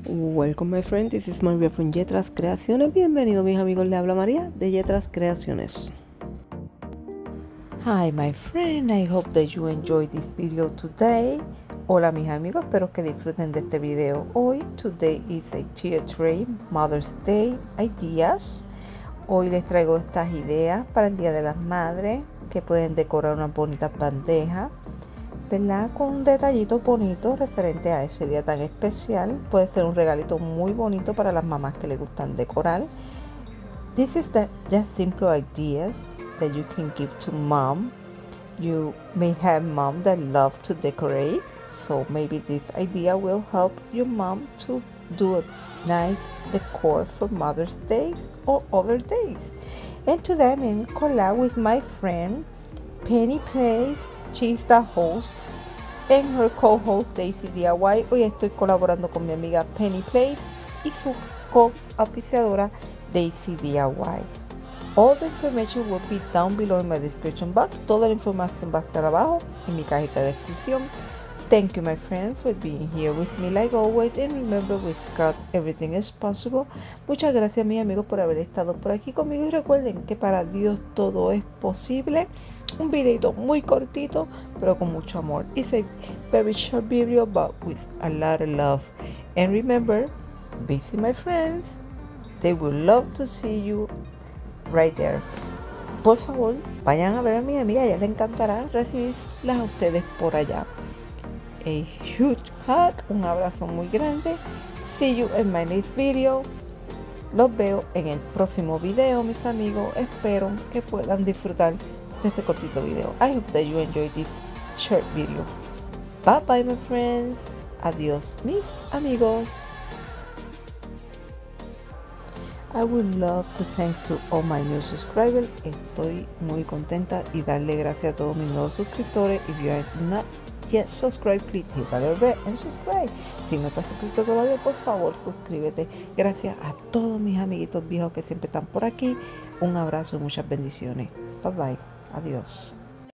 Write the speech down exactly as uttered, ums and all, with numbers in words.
Welcome my friend, this is Maria from Yetras Creaciones. Bienvenido mis amigos, le habla María de Yetras Creaciones. Hi my friend, I hope that you enjoyed this video today. Hola mis amigos, espero que disfruten de este video hoy. Today is a Tea Tray Mother's Day Ideas. Hoy les traigo estas ideas para el Día de las Madres que pueden decorar una bonita bandeja, ¿verdad? Con un detallito bonito referente a ese día tan especial. Puede ser un regalito muy bonito para las mamás que les gustan decorar. This is the just simple ideas that you can give to mom. You may have mom that loves to decorate, so maybe this idea will help your mom to do a nice decor for Mother's Days or other days. And today I'm in collab with my friend Penny Place. She's the host and her co-host Daisy D I Y. Hoy estoy colaborando con mi amiga Penny Place y su co-auspiciadora Daisy D I Y. All the information will be down below in my description box. Toda la información va a estar abajo en mi cajita de descripción. Thank you my friend for being here with me like always, and remember with God everything is possible. Muchas gracias mis amigos por haber estado por aquí conmigo y recuerden que para Dios todo es posible. Un videito muy cortito pero con mucho amor. It's a very short video but with a lot of love. And remember, visit my friends. They will love to see you right there. Por favor, vayan a ver a mi amiga, ya le encantará recibirlas a ustedes por allá. A huge hug, un abrazo muy grande. See you in my next video. Los veo en el próximo video, mis amigos. Espero que puedan disfrutar de este cortito video. I hope that you enjoy this short video. Bye bye my friends. Adiós mis amigos. I would love to thank to all my new subscribers. Estoy muy contenta y darle gracias a todos mis nuevos suscriptores. If you are not yet subscribed, please hit the bell and subscribe. Si no estás suscrito todavía, por favor suscríbete. Gracias a todos mis amiguitos viejos que siempre están por aquí. Un abrazo y muchas bendiciones. Bye bye. Adiós.